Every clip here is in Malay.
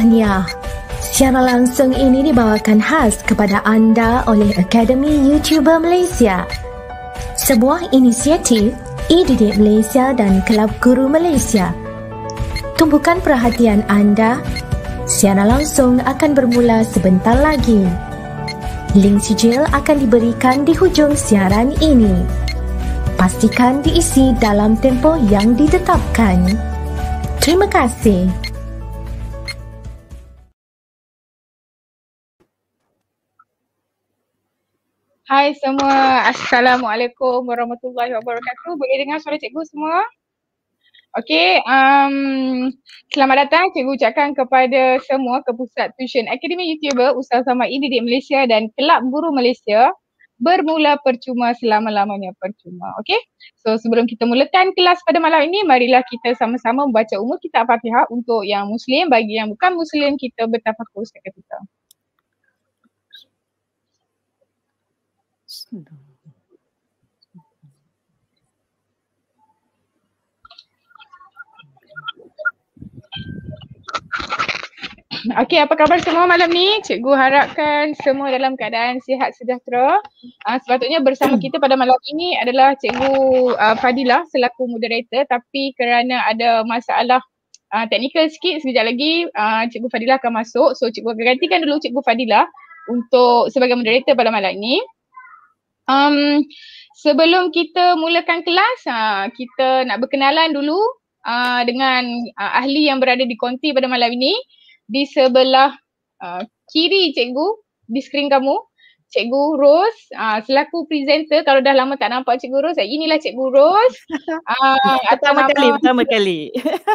Tahniah. Siaran langsung ini dibawakan khas kepada anda oleh Akademi YouTuber Malaysia. Sebuah inisiatif e-didik Malaysia dan Kelab Guru Malaysia. Tumpukan perhatian anda. Siaran langsung akan bermula sebentar lagi. Link sijil akan diberikan di hujung siaran ini. Pastikan diisi dalam tempoh yang ditetapkan. Terima kasih. Hai semua, Assalamualaikum warahmatullahi wabarakatuh. Boleh dengar suara cikgu semua? Okey, selamat datang cikgu ucapkan kepada semua ke Pusat Tuition Akademi YouTuber Usaha Sama e-didik Malaysia dan Kelab Guru Malaysia. Bermula percuma, selama-lamanya percuma. Okey, so sebelum kita mulakan kelas pada malam ini, marilah kita sama-sama membaca umur kitab Fatihah untuk yang Muslim. Bagi yang bukan Muslim, kita bertafakur seketika. Okey, apa khabar semua malam ni? Cikgu harapkan semua dalam keadaan sihat sejahtera. Sepatutnya bersama kita pada malam ini adalah Cikgu Fadilah selaku moderator, tapi kerana ada masalah teknikal sikit, sekejap lagi Cikgu Fadilah akan masuk. So cikgu akan gantikan dulu Cikgu Fadilah untuk sebagai moderator pada malam ini. Sebelum kita mulakan kelas, kita nak berkenalan dulu dengan ahli yang berada di konti pada malam ini. Di sebelah kiri cikgu, di skrin kamu, Cikgu Ros selaku presenter. Kalau dah lama tak nampak Cikgu Ros, inilah Cikgu Ros. Pertama kali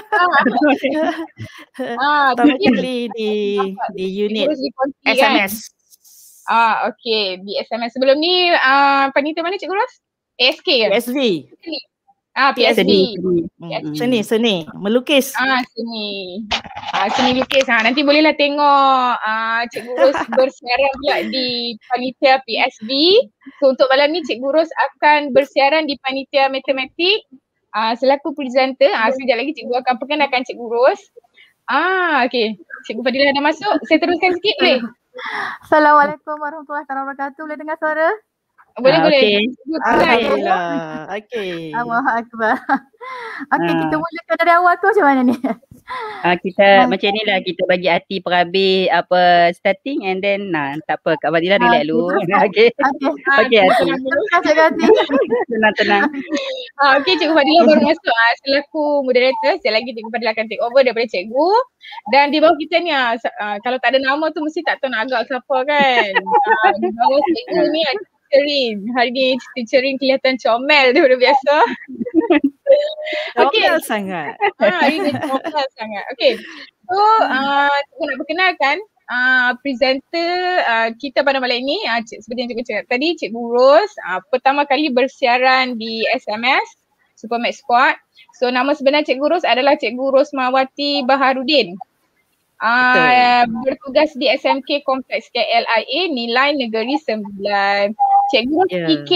di unit SMS. Okey, di SMS. Sebelum ni panitia mana Cikgu Ros? ASK ke? PSV. PSV. Seni melukis. Seni lukis. Nanti bolehlah tengok Cikgu Ros bersiaran pula di panitia PSV. So untuk malam ni Cikgu Ros akan bersiaran di panitia matematik selaku presenter. Sekejap lagi Cikgu akan perkenalkan Cikgu Ros. Okey. Cikgu Fadilah dah masuk. Saya teruskan sikit boleh? Assalamualaikum warahmatullahi wabarakatuh. Boleh dengar suara? Boleh. Alhamdulillah. Okey. Allahu akbar. Okey, kita mulakan dari awal tu macam mana ni? Kita macam ni lah, kita bagi hati perhabis apa starting and then tak apa, Kak Fadilah relax dulu. Okey. Hati. Tenang. Okey, Cikgu Fadilah baru masuk selaku moderator. Sekejap lagi Cikgu Fadilah akan take over daripada cikgu. Dan di bawah kita ni kalau tak ada nama tu mesti tak tahu nak agak siapa kan. Di bawah cikgu ni Teacherin. Hari ni Teacherin kelihatan comel daripada biasa. Comel sangat. Hari ni comel sangat. Okey. So, cikgu nak perkenalkan presenter kita pada malam ini. Seperti yang cikgu cakap tadi, Cikgu Ros pertama kali bersiaran di SMS Supermax Squad. So nama sebenar Cikgu Ros adalah Cikgu Rosmawati Baharudin. Bertugas di SMK Kompleks KLIA, nilai negeri 9. Cikgu Ros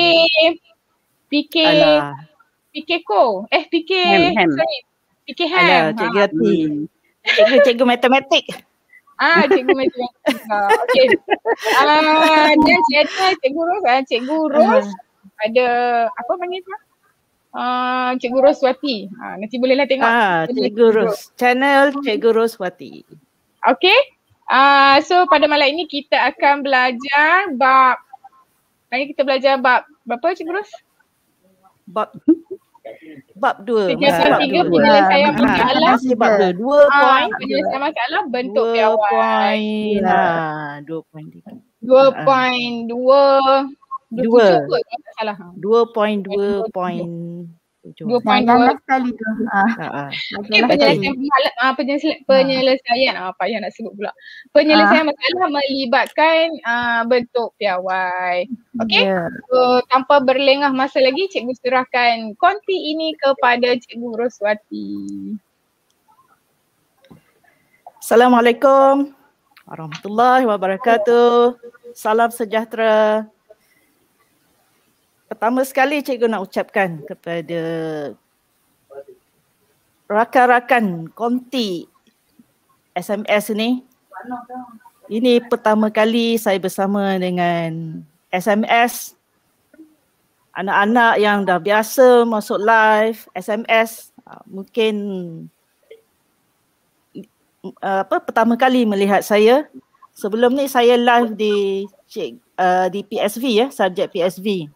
PK Ko. PK Ham. Cikgu Hati. Cikgu matematik. Cikgu matematik. Okey. Dan channel Cikgu Ros ada apa panggil tu? Cikgu Roswati. Nanti bolehlah tengok. Cikgu Ros. Channel Cikgu Roswati. Okey. So pada malam ini kita akan belajar bab. Hari kita belajar bab berapa Cikgu Ros? Bab 2. Penyelesaian masalah. Bab 2. 2 point. Penyelesaian masalah bentuk piawai. 2.2. Sekali tu. Penyelesaian payah nak sebut pula. Penyelesaian masalah melibatkan bentuk piawai. Okey. So tanpa berlengah masa lagi, cikgu serahkan konti ini kepada Cikgu Roswati. Assalamualaikum warahmatullahi wabarakatuh. Salam sejahtera. Pertama sekali cikgu nak ucapkan kepada rakan-rakan konti SMS ni. Ini pertama kali saya bersama dengan SMS. Anak-anak yang dah biasa masuk live, SMS, mungkin pertama kali melihat saya. Sebelum ni saya live di PSV ya, subjek PSV.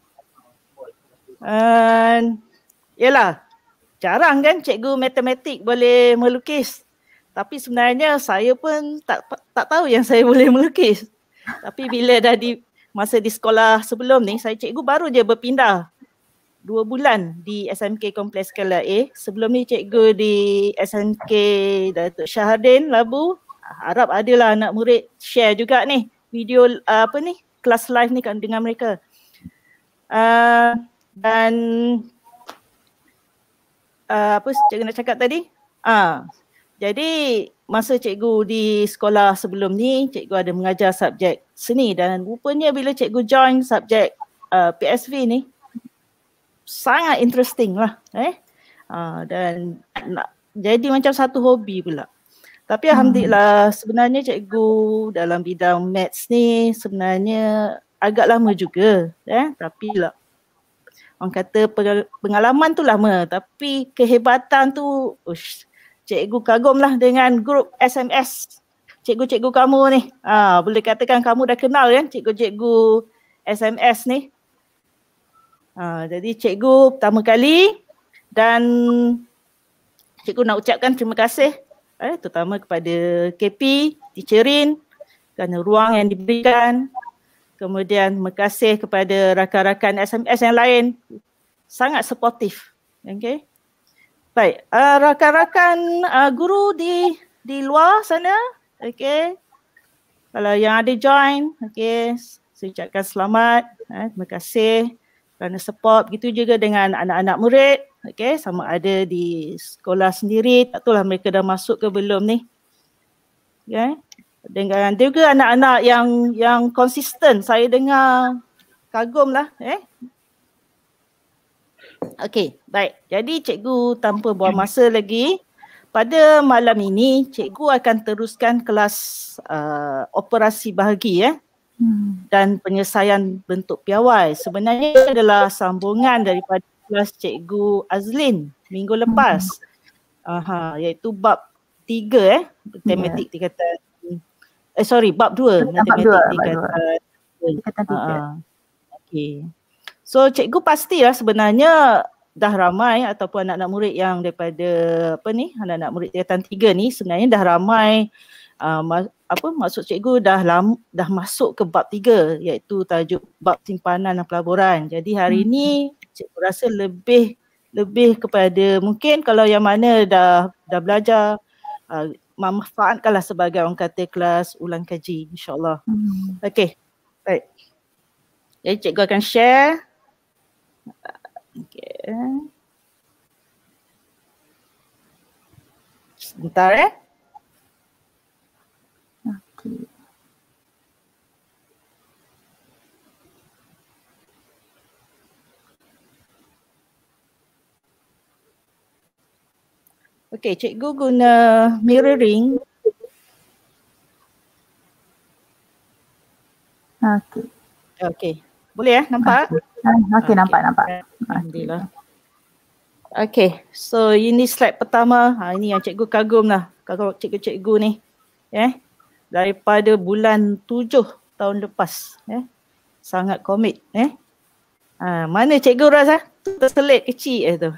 Yalah, jarang kan cikgu matematik boleh melukis. Tapi sebenarnya saya pun tak tahu yang saya boleh melukis. Tapi bila dah masa di sekolah sebelum ni, saya cikgu baru je berpindah 2 bulan di SMK Kompleks Skala A. Sebelum ni cikgu di SMK Datuk Syahardin Labu. Harap adalah anak murid share juga ni video kelas live ni kan dengan mereka. Dan apa cikgu nak cakap tadi? Jadi masa cikgu di sekolah sebelum ni, cikgu ada mengajar subjek seni dan rupanya bila cikgu join subjek PSV ni sangat interesting lah. Dan jadi macam satu hobi pula. Tapi alhamdulillah sebenarnya cikgu dalam bidang maths ni sebenarnya agak lama juga. Tapi lah orang kata pengalaman tu lama tapi kehebatan tu cikgu kagum lah dengan grup SMS cikgu-cikgu kamu ni. Boleh katakan kamu dah kenal kan cikgu-cikgu SMS ni. Jadi cikgu pertama kali dan cikgu nak ucapkan terima kasih terutama kepada KP, Teacher Rin kerana ruang yang diberikan. Kemudian terima kasih kepada rakan-rakan SMS yang lain. Sangat supportif. Okay. Baik, rakan-rakan guru di luar sana. Okay. Kalau yang ada join, okay, saya ucapkan selamat. Terima kasih kerana support. Begitu juga dengan anak-anak murid. Okay, sama ada di sekolah sendiri. Tak tahulah mereka dah masuk ke belum ni. Okay. Dengan juga anak-anak yang konsisten, saya dengar kagum lah. Okey, baik. Jadi cikgu tanpa buang masa lagi, pada malam ini cikgu akan teruskan kelas operasi bahagi dan penyelesaian bentuk piawai. Sebenarnya ini adalah sambungan daripada kelas cikgu Azlin minggu lepas. Iaitu bab 3 matematik tingkatan bab 2 matematik tingkatan 3. Okey. So cikgu pastilah sebenarnya dah ramai ataupun anak-anak murid yang daripada anak-anak murid tingkatan 3 ni sebenarnya dah ramai maksud cikgu dah masuk ke bab 3 iaitu tajuk bab simpanan dan pelaburan. Jadi hari ni cikgu rasa lebih kepada mungkin kalau yang mana dah belajar manfaatkanlah sebagai orang kata kelas ulang kaji insya-Allah. Okey. Baik. Jadi cikgu akan share. Okey. Sebentar Okey. Okey, cikgu guna mirroring. Okey. Boleh nampak? Okey, nampak. Alhamdulillah. Okey, so ini slide pertama. Ini yang cikgu kagum lah. Kagum cikgu-cikgu ni. Daripada bulan 7 tahun lepas. Sangat komit. Mana cikgu rasa? Terselit kecil tu.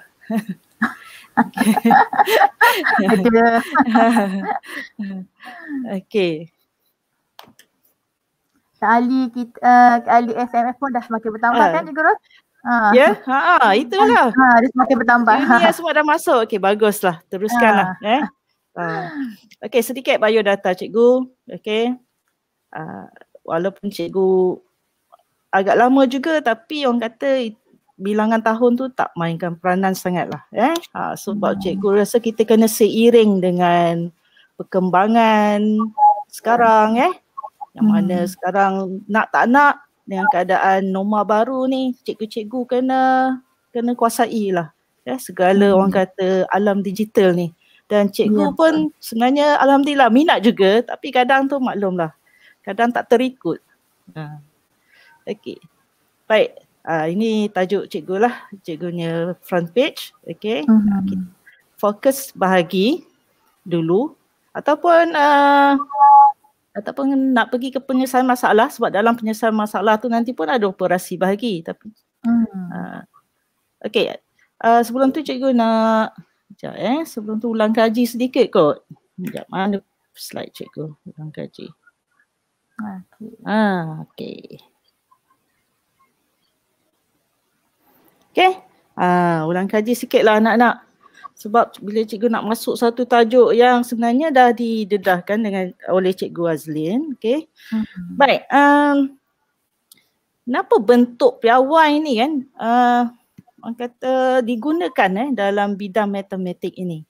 Okey. Kali SMS pun dah semakin bertambah kan Cikgu Ros? Itulah. Dia semakin bertambah. Ini semua dah masuk. Okey, baguslah. Teruskanlah. Okey, sedikit biodata cikgu. Okey. Walaupun cikgu agak lama juga tapi orang kata bilangan tahun tu tak mainkan peranan sangatlah. Sebab cikgu rasa kita kena seiring dengan perkembangan sekarang yang mana sekarang nak tak nak dengan keadaan norma baru ni cikgu-cikgu kena kuasai lah segala orang kata alam digital ni Dan cikgu pun sebenarnya alhamdulillah minat juga, tapi kadang tu maklumlah, kadang tak terikut. Okey. Baik, ini tajuk cikgu lah, cikgunya front page. Okey. Fokus bahagi dulu ataupun nak pergi ke penyelesaian masalah, sebab dalam penyelesaian masalah tu nanti pun ada operasi bahagi. Tapi okey, sebelum tu cikgu nak sebelum tu ulang kaji sedikit kot. Sekejap, mana slide cikgu ulang kaji. Okey. Ulang kaji sikit lah anak-anak. Sebab bila cikgu nak masuk satu tajuk yang sebenarnya dah didedahkan oleh cikgu Azlin. Okey. Baik, kenapa bentuk piawai ni kan orang kata digunakan dalam bidang matematik ini?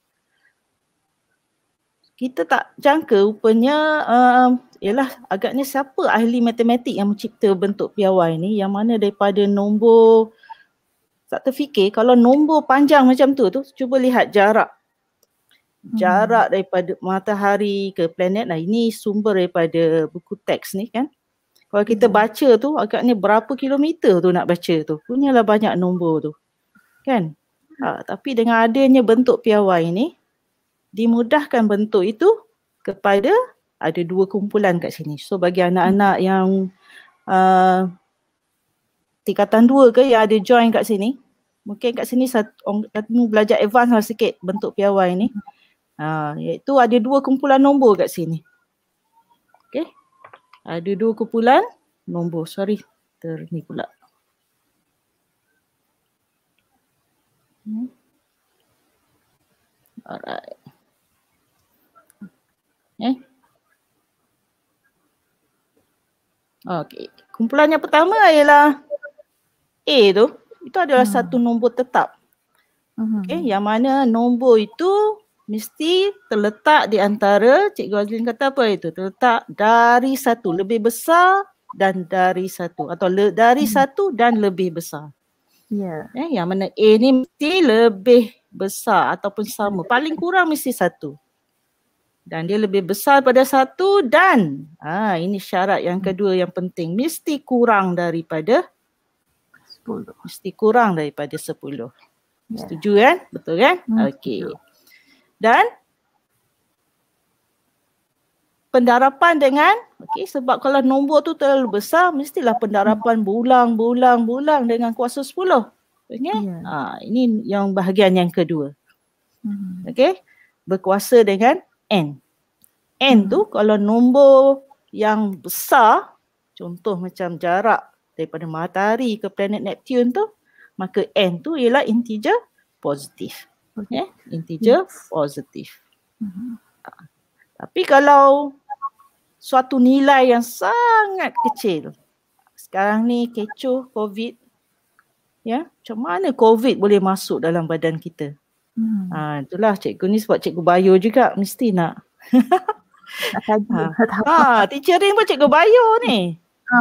Kita tak jangka rupanya ialah agaknya siapa ahli matematik yang mencipta bentuk piawai ni, yang mana daripada nombor, tak terfikir kalau nombor panjang macam tu cuba lihat jarak. Jarak daripada matahari ke planet. Nah, ini sumber daripada buku teks ni kan. Kalau kita baca tu agaknya berapa kilometer tu nak baca tu. Punyalah banyak nombor tu. Kan? Tapi dengan adanya bentuk piawai ni, dimudahkan bentuk itu kepada ada dua kumpulan kat sini. So bagi anak-anak yang tingkatan 2 ke yang ada join kat sini, mungkin kat sini kamu belajar advance lah sikit bentuk piawai ni. Iaitu ada dua kumpulan nombor kat sini. Okay. Ada dua kumpulan nombor. Sorry, ni pula. Alright. Okay. Kumpulan yang pertama ialah A tu. Itu adalah satu nombor tetap. Okay. Yang mana nombor itu mesti terletak di antara, Cikgu Azlin kata apa itu? Terletak dari satu, lebih besar dan dari satu. Atau dari satu dan lebih besar. Yang mana A ni mesti lebih besar ataupun sama. Paling kurang mesti satu. Dan dia lebih besar pada satu dan ini syarat yang kedua yang penting. Mesti kurang daripada 10. Mesti kurang daripada 10. Setuju kan? Betul kan? Okey. Dan pendarapan dengan, sebab kalau nombor tu terlalu besar, mestilah pendarapan bulang dengan kuasa 10. Okay? Ini yang bahagian yang kedua. Berkuasa dengan N. N tu kalau nombor yang besar, contoh macam jarak daripada matahari ke planet Neptune tu, maka N tu ialah integer positif. Integer positif. Tapi kalau suatu nilai yang sangat kecil, sekarang ni kecoh COVID, macam mana COVID boleh masuk dalam badan kita? Itulah cikgu ni sebab cikgu bio juga mesti nak. Teachering pun cikgu bio ni.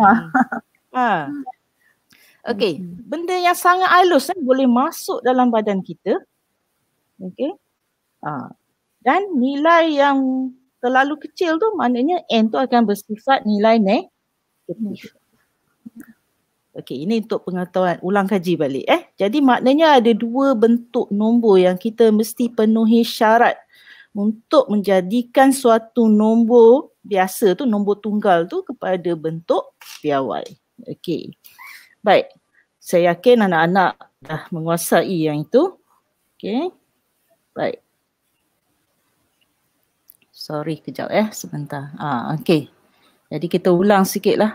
Okey, benda yang sangat halus boleh masuk dalam badan kita. Okey. Dan nilai yang terlalu kecil tu maknanya N tu akan bersifat nilai negatif. Okey, ini untuk pengetahuan, ulang kaji balik. Jadi maknanya ada dua bentuk nombor yang kita mesti penuhi syarat untuk menjadikan suatu nombor biasa tu, nombor tunggal tu kepada bentuk piawai. Okey. Baik, saya yakin anak-anak dah menguasai yang itu. Okey. Baik. Sorry kejap sebentar. Okey. Jadi kita ulang sikit lah.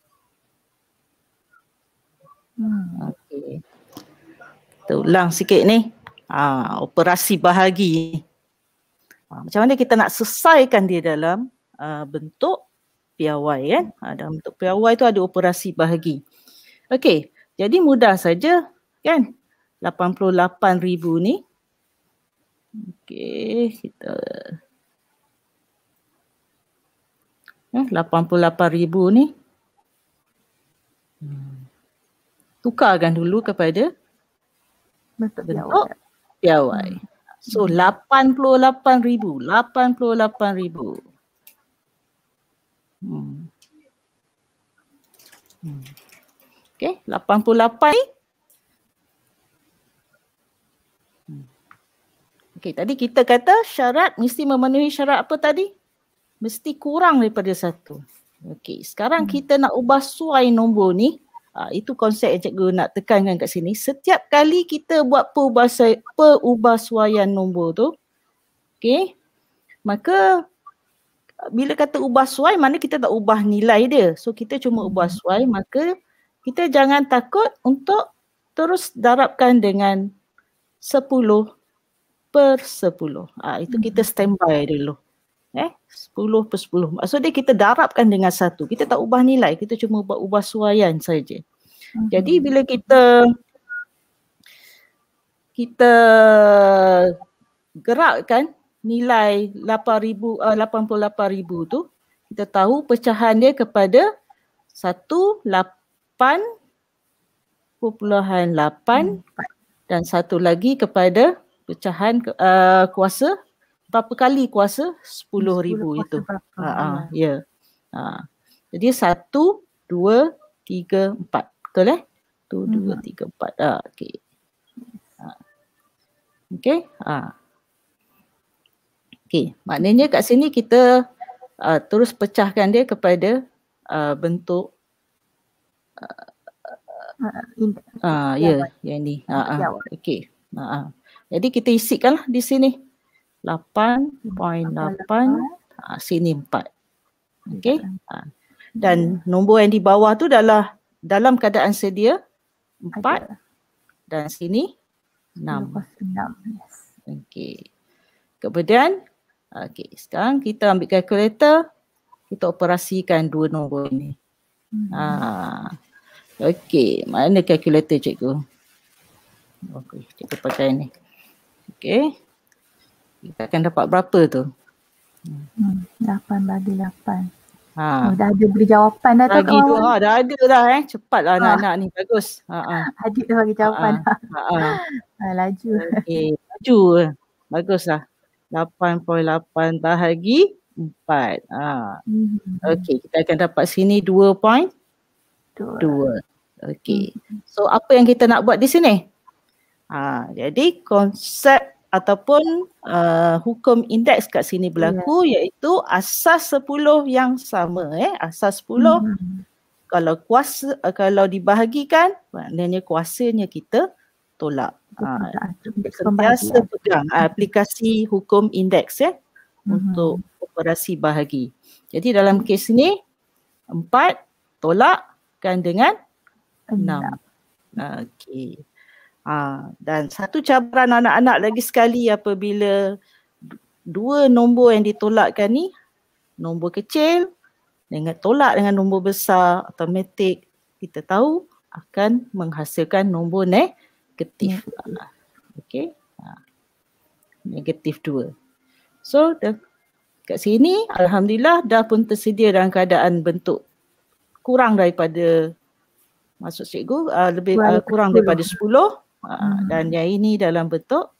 Okey. Kita ulang sikit ni. Operasi bahagi. Macam mana kita nak selesaikan dia dalam bentuk piawai kan? Dalam bentuk piawai tu ada operasi bahagi. Okey. Jadi mudah saja kan? 88,000 ni. Okey, kita 88,000 ni tukarkan dulu kepada bentuk piawai. So 88,000. 88,000. Okay, 88 ni. Okay, tadi kita kata syarat mesti memenuhi syarat apa tadi? Mesti kurang daripada 1. Okay, sekarang kita nak ubah suai nombor ni. Itu konsep yang cikgu nak tekankan kat sini. Setiap kali kita buat perubahsuaian nombor tu, okay, maka bila kata ubah suai, mana kita tak ubah nilai dia. So kita cuma ubah suai, maka kita jangan takut untuk terus darabkan dengan 10/10. Itu kita standby dulu. 10/10. Maksudnya kita darabkan dengan 1. Kita tak ubah nilai, kita cuma buat ubah suaian saja. Jadi bila kita gerakkan nilai 88,000 tu, kita tahu pecahan dia kepada 8.8 dan satu lagi kepada pecahan kuasa. Berapa kali kuasa? 10,000 itu. Ya. Jadi 1, 2, 3, 4. Betul 1, 2, 3, 4. Okey. Okey. Okey. Maknanya kat sini kita terus pecahkan dia kepada bentuk yang ni. Okey. Jadi kita isikanlah di sini. 8.8, sini 4. Okey. Dan nombor yang di bawah tu adalah dalam keadaan sedia 4 dan sini 6. Okey. Kemudian sekarang kita ambil kalkulator, kita operasikan dua nombor ini. Okey, mana kalkulator cikgu? Okey, cikgu pakai ni. Okey. Kita akan dapat berapa tu? 8 bagi 8. Dah ada beri jawapan dah tu bagi kawan. Dah ada dah Cepatlah anak-anak ni. Bagus. Adik dah bagi jawapan. Laju. Okey, laju. Baguslah. 8.8 bahagi 4. Okey, kita akan dapat sini 2.2. Okey. So apa yang kita nak buat di sini? Jadi konsep ataupun hukum indeks kat sini berlaku, iaitu asas 10 yang sama. Asas 10 kalau dibahagikan, maknanya kuasanya kita tolak. Sentiasa pegang aplikasi hukum indeks untuk operasi bahagi. Jadi dalam kes ni 4 tolakkan dengan 6. Okey. Dan satu cabaran anak-anak lagi sekali apabila dua nombor yang ditolakkan ni, nombor kecil dengan tolak dengan nombor besar, automatik kita tahu akan menghasilkan nombor negatif. Okey. Negatif 2. So kat sini alhamdulillah dah pun tersedia dalam keadaan bentuk kurang daripada, maksud cikgu lebih kurang daripada 10. Dan yang ini dalam bentuk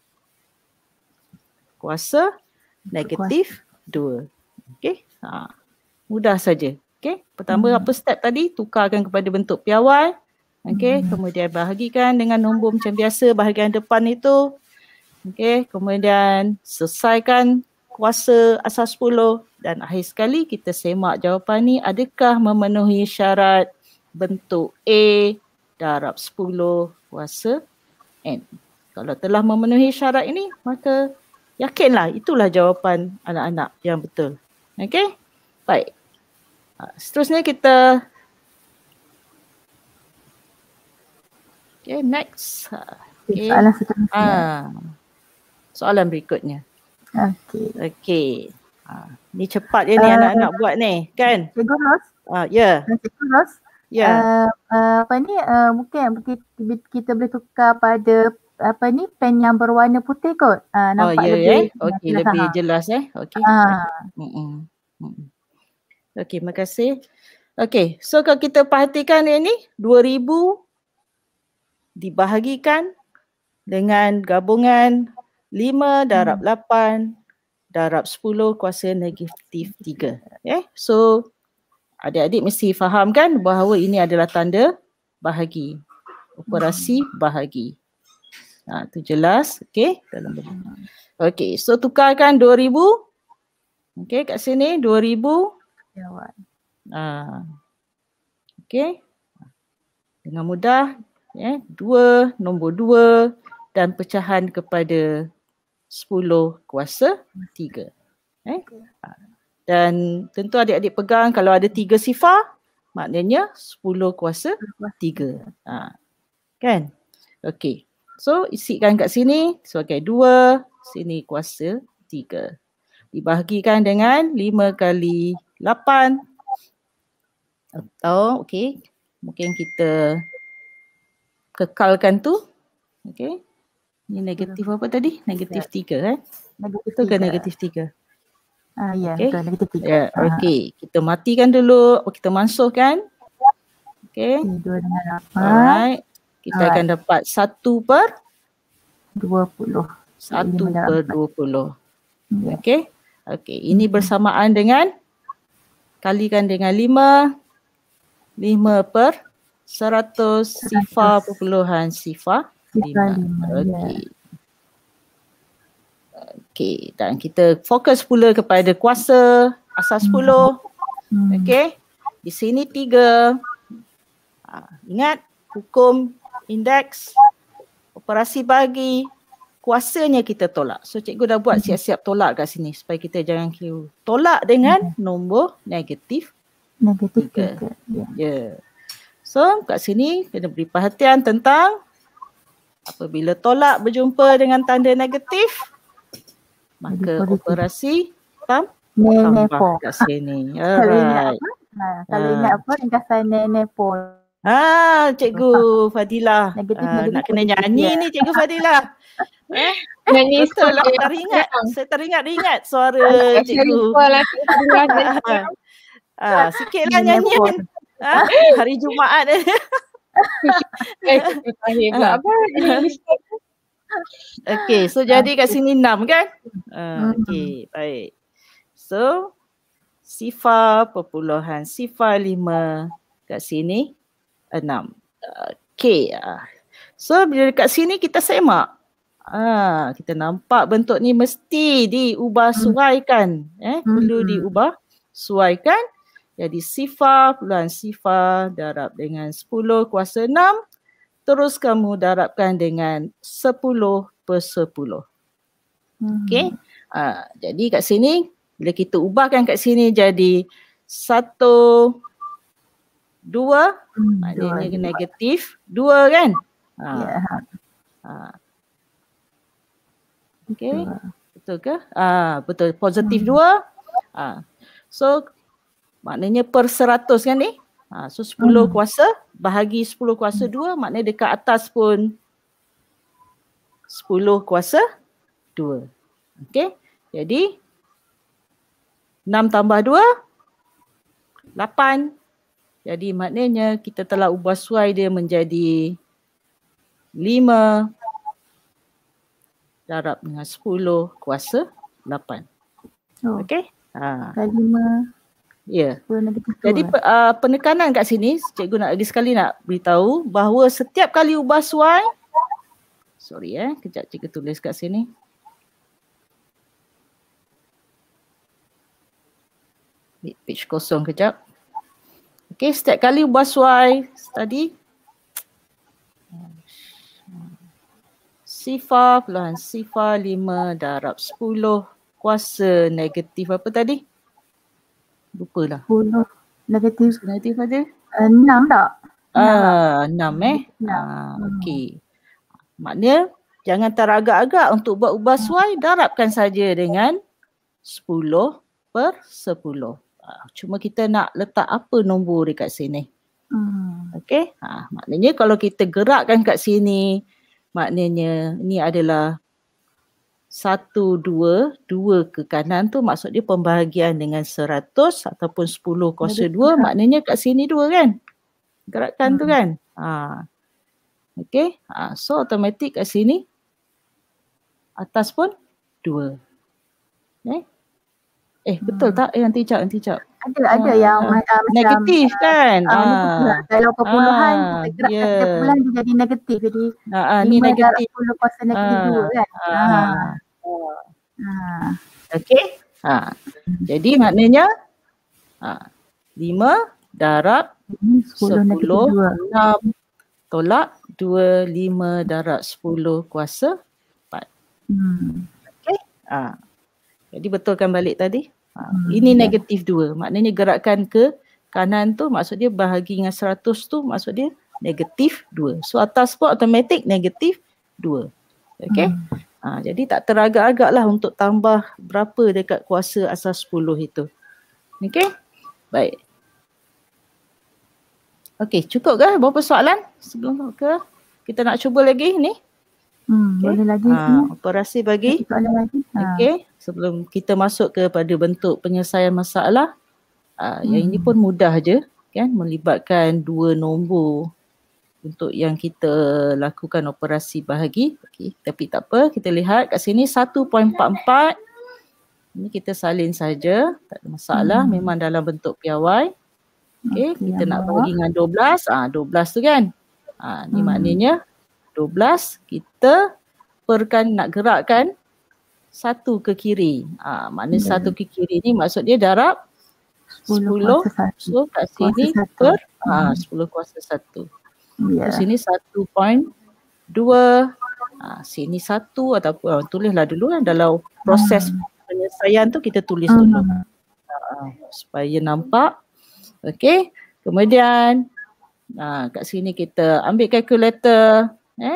kuasa negatif 2. Okey. Mudah saja. Okey. Pertama apa step tadi? Tukarkan kepada bentuk piawai. Okey. Kemudian bahagikan dengan nombor macam biasa bahagian depan itu. Okey. Kemudian selesaikan kuasa asas 10 dan akhir sekali kita semak jawapan ni adakah memenuhi syarat bentuk A darab 10 kuasa N. Kalau telah memenuhi syarat ini, maka yakinlah itulah jawapan anak-anak yang betul. Okey? Baik. Seterusnya kita next. Soalan seterusnya. Soalan berikutnya. Okey. Ni cepat je ni anak-anak buat ni, kan? Cikgu Ros? Ya. Cikgu Ros? Mungkin kita boleh tukar pada pen yang berwarna putih kot. Nampak lebih lebih jelas Okey. Okey, makasih. Okey, so kalau kita perhatikan ini 2,000 dibahagikan dengan gabungan 5 darab 8 darab 10 kuasa negatif 3. So adik-adik mesti faham kan bahawa ini adalah tanda bahagi. Operasi bahagi. Tu jelas. Okey. Okey. So tukarkan 2000. Okey, kat sini 2000. Okey. Dengan mudah. 2, nombor 2 dan pecahan kepada 10 kuasa 3. Dan tentu adik-adik pegang kalau ada 3 sifar, maknanya 10 kuasa 3. Kan? Okey. So isikan kat sini sebagai 2, sini kuasa 3. Dibahagikan dengan 5 kali 8. Atau okey, mungkin kita kekalkan tu. Okey. Ini negatif apa tadi? Negatif 3 Betul ke negatif 3? Ya, okay. betul. Negatif 3. Ya, okey. Kita matikan dulu. Kita mansuhkan. Okey. 2 dengan 8. Alright. Kita akan dapat 1 per 20. 1 per 20. Okey. Okey. Ini bersamaan dengan kalikan dengan 5. 5 per 100 sifar perpuluhan sifar 5. Okey. Okey, dan kita fokus pula kepada kuasa asal 10. Okey. Di sini 3. Ingat hukum indeks operasi bahagi, kuasanya kita tolak. So cikgu dah buat siap-siap tolak kat sini supaya kita jangan kira. Tolak dengan nombor negatif 3. Ya. So kat sini kena beri perhatian tentang apabila tolak berjumpa dengan tanda negatif, maka operasi tambah kat sini. Alright. Kalau ingat apa ringkasan nepo. Cikgu Fadilah. Nak kena nyanyi ni Cikgu Fadilah. Nyanyi betul lah, teringat. Saya teringat suara cikgu. Sikitlah nyanyian. Hari Jumaat ni. Okey, so jadi kat sini 6 kan? Okey, baik. So sifar perpuluhan sifar 5 kat sini 6. Okey. So bila dekat sini kita semak. Kita nampak bentuk ni mesti diubah suaikan. Perlu diubah suaikan. Jadi sifar perpuluhan sifar darab dengan 10 kuasa 6. Terus kamu darabkan dengan 10 per 10. Okey. Jadi kat sini bila kita ubahkan kat sini jadi 1, 2, maknanya negatif 2 kan? Okey. Betul ke? Betul. Positif 2. So maknanya per 100 kan ni? So 10 kuasa bahagi 10 kuasa 2 maknanya dekat atas pun 10 kuasa 2. Okey. Jadi 6 tambah 2 8. Jadi maknanya kita telah ubah suai dia menjadi 5 darab dengan 10 kuasa 8. Okey. 5. Ya. Jadi penekanan kat sini cikgu nak lagi sekali nak beritahu bahawa setiap kali ubah suai, kejap cikgu tulis kat sini. Page kosong kejap. Okey, setiap kali ubah suai tadi sifar perpuluhan sifar 5 darab 10 kuasa negatif apa tadi? Lupalah. 10 negatif ada? 6 tak? 6 okey. Maknanya jangan teragak-agak untuk buat ubah suai, darabkan saja dengan 10 per 10. Cuma kita nak letak apa nombor dekat sini. Okey. Maknanya kalau kita gerakkan kat sini, maknanya ni adalah 1, 2 ke kanan tu maksud dia pembahagian dengan 100 ataupun 10 kuasa 2 maknanya kat sini 2 kan? Gerakan tu kan? Okey. So automatik kat sini atas pun 2. Betul tak? Nanti cak. Ada yang macam negatif kan? Negatif. Kalau perpuluhan kita gerakkan kita perpuluhan dia jadi negatif. Jadi 5 darab 10 kuasa negatif 2 kan? Okey. Jadi maknanya 5 darab 10 6 tolak 2, 5 darab 10 kuasa 4. Okey. Jadi betulkan balik tadi. Ini negatif 2. Maknanya gerakan ke kanan tu maksud dia bahagi dengan 100 tu maksud dia negatif 2. So atas pun automatik negatif 2. Okey. Jadi tak teragak-agak lah untuk tambah berapa dekat kuasa asas 10 itu. Okey. Baik. Okey, cukup ke berapa soalan sebelum ke kita nak cuba lagi ni? Boleh lagi sini. Operasi bagi. Okey, sebelum kita masuk kepada bentuk penyelesaian masalah, yang ini pun mudah je kan, melibatkan 2 nombor untuk yang kita lakukan operasi bahagi. Okey, tapi tak apa, kita lihat kat sini 1.44. Ini kita salin saja, tak ada masalah, memang dalam bentuk piawai. Okey, kita nak bahagi dengan 12. 12 tu kan. Ni maknanya 12 kita nak gerakkan 1 ke kiri. Maknanya 1 ke kiri ni maksud dia darab 10. So kat sini per 10 kuasa 1. Sini 1.2. Sini 1 ataupun tulislah dulu kan, dalam proses penyelesaian tu kita tulis dulu. Supaya nampak. Okey. Kemudian kat sini kita ambil kalkulator.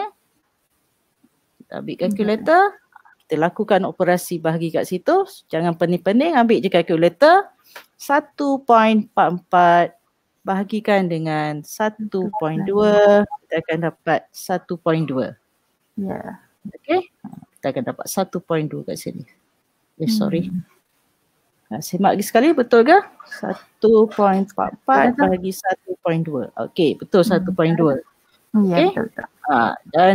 Kita ambil kalkulator, kita lakukan operasi bahagi kat situ. Jangan pening-pening, ambil je kalkulator. 1.44 bahagikan dengan 1.2, kita akan dapat 1.2. Ya. Okey, kita akan dapat 1.2 kat sini. Sorry. Semak lagi sekali, betul ke? 1.44 bahagi 1.2. Okey, betul 1.2. Ya, betul. Dan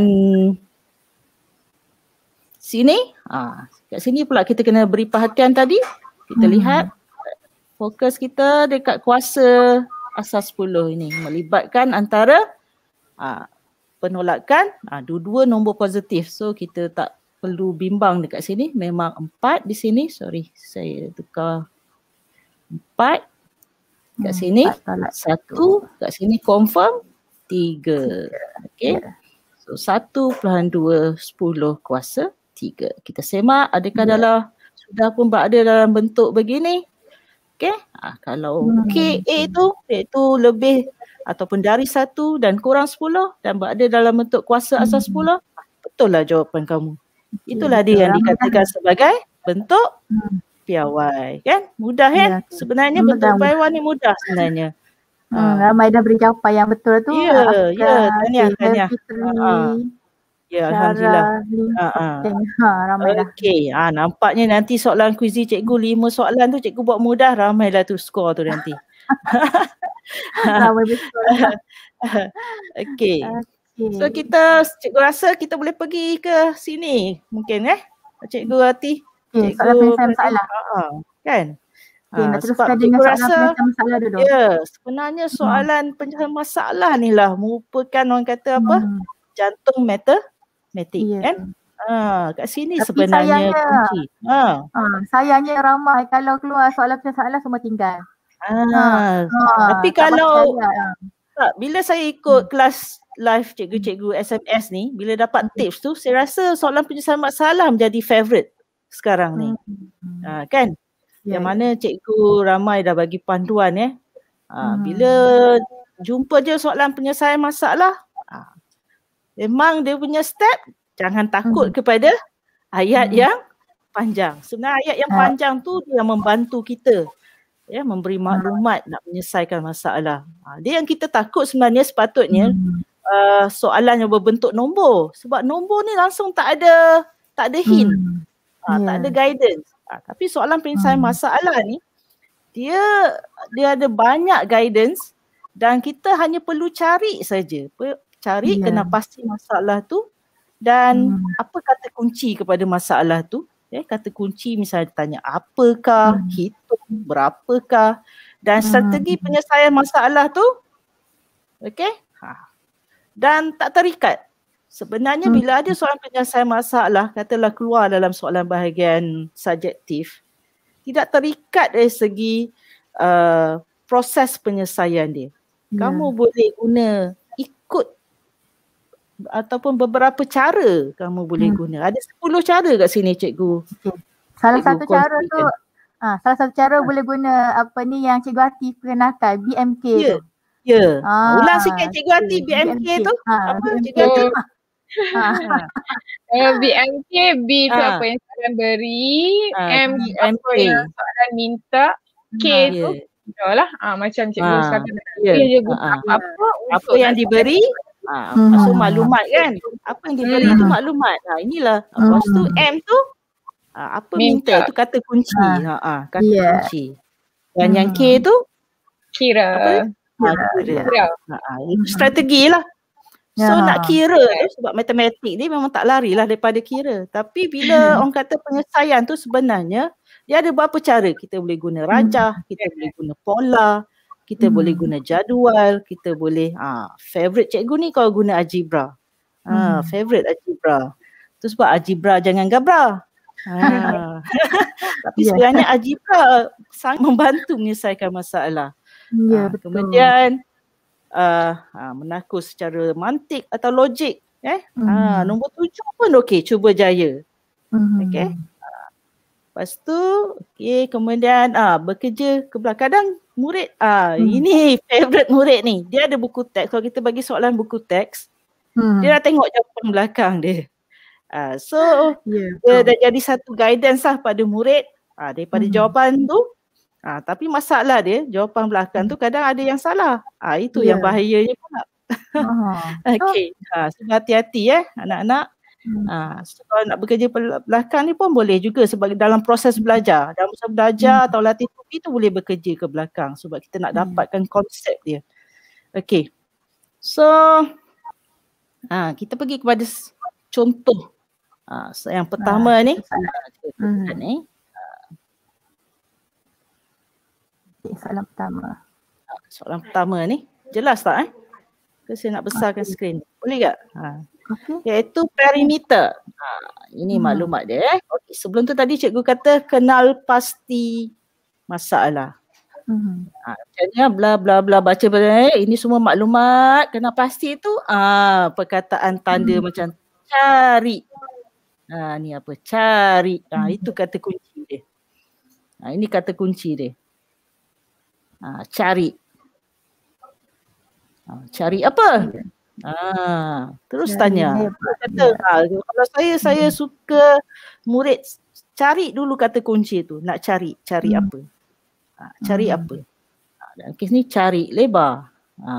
sini, kat sini pula kita kena beri perhatian tadi. Kita lihat fokus kita dekat kuasa asas 10 ini, melibatkan antara penolakan, dua-dua nombor positif. So kita tak perlu bimbang dekat sini, memang 4 di sini. Sorry, saya tukar 4 kat sini, 1 kat sini, confirm 3. Okey. So 1+2 10 kuasa 3. Kita semak adakah sudah pun berada dalam bentuk begini. Okey. Kalau KA tu iaitu lebih ataupun dari 1 dan kurang 10 dan berada dalam bentuk kuasa asas 10, betul lah jawapan kamu. Itulah dia yang dikatakan sebagai bentuk piawai, kan? Mudah kan? Sebenarnya bentuk piawai ni mudah sebenarnya. Ramai dah beri jawapan yang betul tu. Ya, tahniah. Ya, Alhamdulillah. Ramai dah. Okey, nampaknya nanti soalan kuizi cikgu 5 soalan tu cikgu buat mudah, ramai lah tu skor tu nanti. Ramai betul. Okey. So cikgu rasa kita boleh pergi ke sini mungkin Cikgu Hati. Soalan masalah. Kan? Nak teruskan dengan soalan masalah dulu. Ya, sebenarnya soalan penyelesaian masalah ni lah merupakan orang kata apa? Jantung matematik kan? Kat sini tapi sebenarnya kunci. Sayangnya ramai kalau keluar soalan masalah semua tinggal. Tapi kalau bila saya ikut kelas live cikgu-cikgu SMS ni, bila dapat tips tu, saya rasa soalan penyelesaian masalah menjadi favourite sekarang ni. Kan? Yang mana cikgu ramai dah bagi panduan bila jumpa je soalan penyelesaian masalah, memang dia punya step, jangan takut kepada ayat yang panjang. Sebenarnya ayat yang panjang tu dia membantu kita memberi maklumat nak menyelesaikan masalah. Dia yang kita takut sebenarnya sepatutnya soalan yang berbentuk nombor. Sebab nombor ni langsung tak ada hint. Tak ada guidance. Tapi soalan penyelesaian masalah ni dia ada banyak guidance dan kita hanya perlu cari saja. Cari kena pasti masalah tu Dan apa kata kunci kepada masalah tu? Kata kunci misalnya tanya apakah, hitung berapakah, dan strategi penyelesaian masalah tu, okey? Dan tak terikat. Sebenarnya bila ada soalan penyelesaian masalah, katalah keluar dalam soalan bahagian subjektif, tidak terikat dari segi proses penyelesaian dia. Kamu boleh guna ikut ataupun beberapa cara kamu boleh guna. Ada 10 cara kat sini cikgu. Salah satu cara tu, salah satu cara boleh guna apa ni yang Cikgu Atif perkenalkan, BMK tu. Ya. Ulang sikit Cikgu Atif BMK tu. Apa Cikgu Atif? BMK, B tu apa yang soalan beri, M tu apa yang soalan minta, K tu lah macam cikgu kata apa yang diberi, maksud maklumat kan. Apa yang diberi tu maklumat. Inilah. Lepas tu M tu apa minta tu kata kunci. Kata kunci. Dan yang K tu kira. Itu strategi lah. So nak kira tu sebab matematik ni memang tak larilah daripada kira. Tapi bila orang kata penyelesaian tu sebenarnya dia ada beberapa cara. Kita boleh guna rajah, kita boleh guna pola, kita boleh guna jadual, kita boleh favorite cikgu ni kalau guna algebra. Favorite algebra. Tu sebab algebra jangan gabra. Tapi sebenarnya algebra sangat membantu menyelesaikan masalah. Kemudian menakul secara mantik atau logik. Nombor 7 pun okey, cuba jaya. Okey. Lepas tu kemudian bekerja ke belakang. Kadang murid ini favorite murid ni. Dia ada buku teks. Kalau kita bagi soalan buku teks, dia dah tengok jawapan belakang dia. So dia dah jadi satu guidance lah pada murid daripada jawapan tu. Tapi masalah dia, jawapan belakang tu kadang ada yang salah. Itu yang bahayanya pula. Okey. So hati-hati anak-anak. So kalau nak bekerja belakang ni pun boleh juga sebab dalam proses belajar. Dalam proses belajar atau latih tupi tu boleh bekerja ke belakang sebab kita nak dapatkan konsep dia. Okey. So kita pergi kepada contoh. So yang pertama ni. Soalan pertama. Soalan pertama ni jelas tak ke saya nak besarkan skrin? Boleh tak? Iaitu perimeter. Ini maklumat dia. Okey, sebelum tu tadi cikgu kata kenal pasti masalah. Macamnya bla bla bla baca ini semua maklumat kenal pasti tu perkataan tanda macam cari. Ni apa? Cari. Itu kata kunci dia. Ini kata kunci dia. Cari. Cari apa? Terus tanya. Kata, kalau saya suka murid cari dulu kata kunci tu. Nak cari apa? Cari apa? Dan kes ni cari lebar.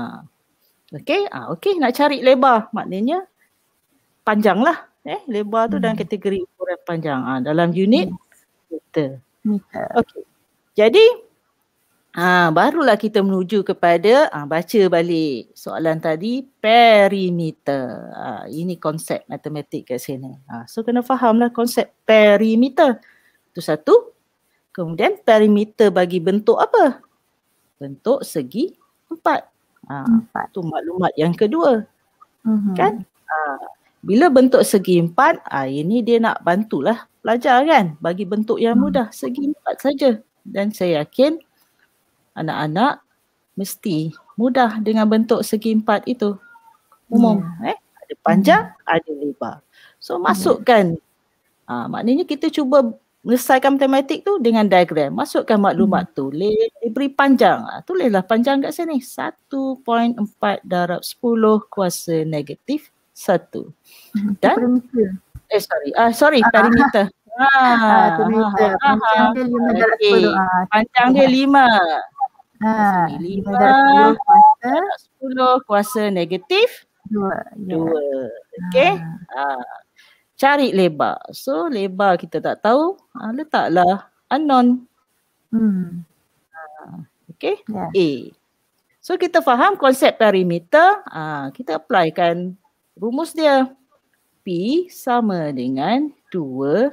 Okey, nak cari lebar maknanya panjang lah. Lebar tu dalam kategori ukuran panjang. Dalam unit meter. Okey. Jadi barulah kita menuju kepada baca balik soalan tadi perimeter. Ini konsep matematik kat sini. So kena fahamlah konsep perimeter. Itu satu. Kemudian perimeter bagi bentuk apa? Bentuk segi 4. Itu maklumat yang kedua. Kan? Bila bentuk segi 4, ini dia nak bantulah pelajar kan? Bagi bentuk yang mudah, segi 4 saja. Dan saya yakin anak-anak mesti mudah dengan bentuk segi 4 itu. Umum. Ada panjang, ada lebar. So masukkan. Maknanya kita cuba menyelesaikan matematik tu dengan diagram. Masukkan maklumat tu. Diberi panjang. Tulislah panjang kat sini. 1.4 darab 10 kuasa negatif 1. Dan perimeter. Panjang dia 5. 5 10 kuasa negatif 2. Okey. Cari lebar. So lebar kita tak tahu, letaklah unknown. Okey. A. So kita faham konsep perimeter, kita applykan rumus dia. P P sama dengan 2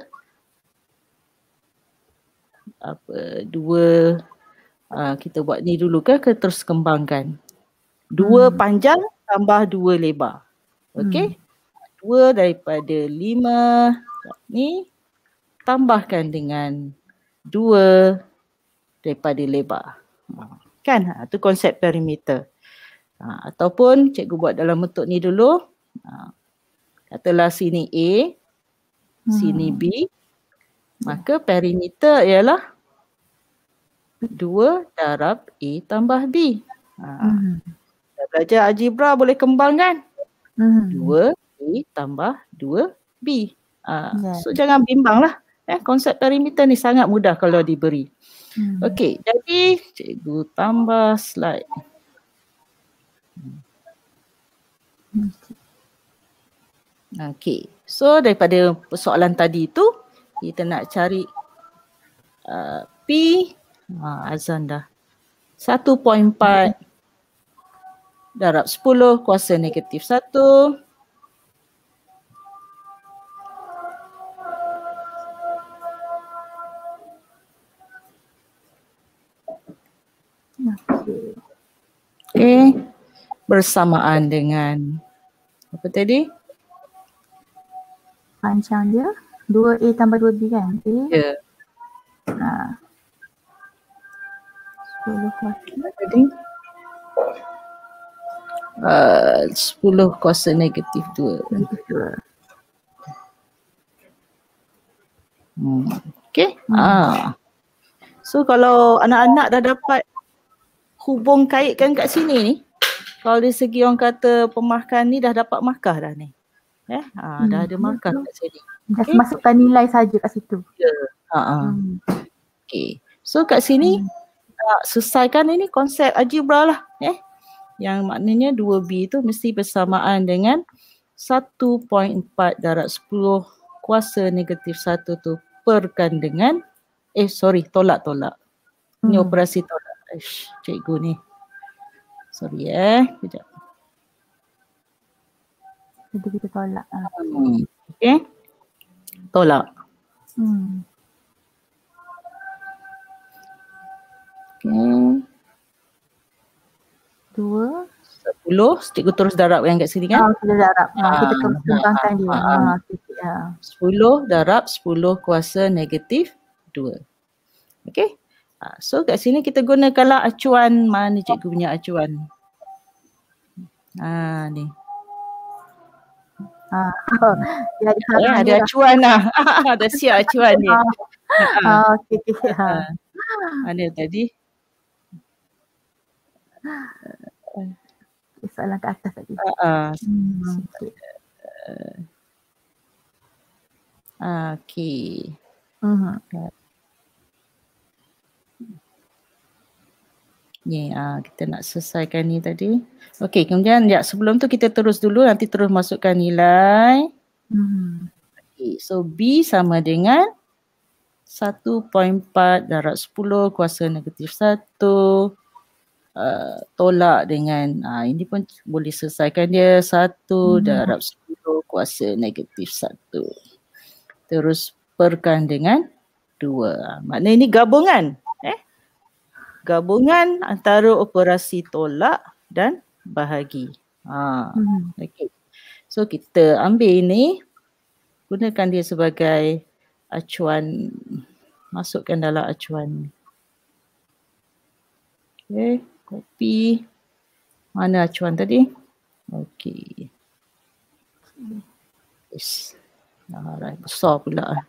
kita buat ni dulu ke terus kembangkan. 2 panjang tambah 2 lebar. Okey. 2 daripada 5 ni tambahkan dengan 2 daripada lebar. Kan? Itu konsep perimeter. Ataupun cikgu buat dalam bentuk ni dulu. Katalah sini A, sini B. Maka perimeter ialah 2 darab A tambah B. Dah belajar algebra boleh kembang kan? 2 A tambah 2 B. So jangan bimbang lah. Konsep perimeter ni sangat mudah kalau diberi. Okey, jadi cikgu tambah slide. Okey, so daripada persoalan tadi tu kita nak cari P, azan dah. 1.4 darab 10 kuasa negatif 1. Okey, bersamaan dengan apa tadi? Panjang dia 2A tambah 2B kan? Ya. 10 kuasa. Tadi 10 kuasa negatif 2. Okey. So kalau anak-anak dah dapat hubung kaitkan kat sini ni, kalau dari segi orang kata pemahkan ni dah dapat markah dah ni. Dah ada markah kat sini. Just masukkan nilai saja kat situ. Ya. Okey. So kat sini selesaikan ini konsep algebra lah. Yang maknanya 2B tu mesti bersamaan dengan 1.4 darab 10 kuasa negatif 1 tu perkan dengan tolak. Ini operasi tolak. Cikgu ni. Sorry kejap. Jadi kita tolak. Okey. Tolak. Okey. 2 10, cikgu terus darab yang kat sini kan? Kita darab. Kita kembangkan dia. 10 darab 10 kuasa negatif 2. Okey. So kat sini kita gunakanlah acuan. Mana cikgu punya acuan? Ni. Ada acuan lah. Dah siap acuan dia. Okey. Mana tadi? Soalan ke atas tadi. Okey. Ni kita nak selesaikan ni tadi. Okey, kemudian sebelum tu kita terus dulu, nanti terus masukkan nilai. Okay, so B sama dengan 1.4 darab 10 kuasa negatif 1 tolak dengan ini pun boleh selesaikan dia 1 darab 10 kuasa negatif 1 terus perkan dengan 2. Maknanya ini gabungan. Gabungan antara operasi tolak dan bahagi. Okay. So kita ambil ini, gunakan dia sebagai acuan, masukkan dalam acuan. Okay, copy. Mana acuan tadi? Okay. Yes. Besar pula.